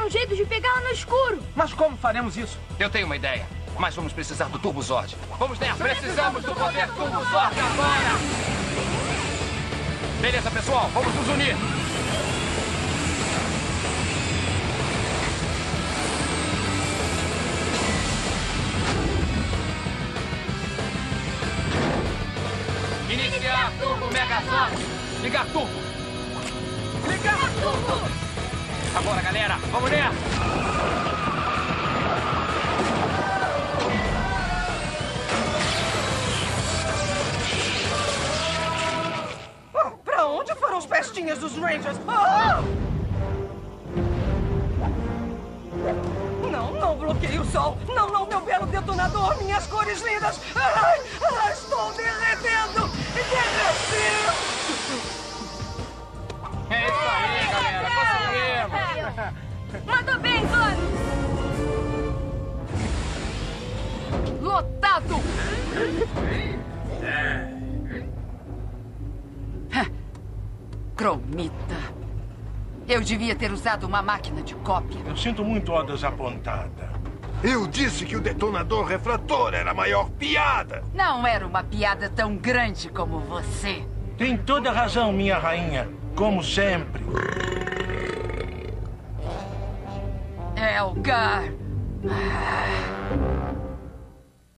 um jeito de pegá-la no escuro. Mas como faremos isso? Eu tenho uma ideia. Mas vamos precisar do Turbo Zord. Vamos nessa! Precisamos do poder Turbo Zord agora! Beleza, pessoal. Vamos nos unir. Iniciar Turbo Megazord. Ligar Turbo. Ligar Turbo! Agora, galera. Vamos nessa! Pra onde foram os pestinhas dos Rangers? Ah! Não, não bloqueie o sol. Não, não, meu belo detonador. Minhas cores lindas. Ai, ai, estou derretendo. Derretendo. É isso aí, galera. Conseguimos. Mandou bem, Clone. Lotado! Cromita. Eu devia ter usado uma máquina de cópia. Eu sinto muito a desapontada. Eu disse que o detonador refrator era a maior piada. Não era uma piada tão grande como você. Tem toda razão, minha rainha. Como sempre. Elgar.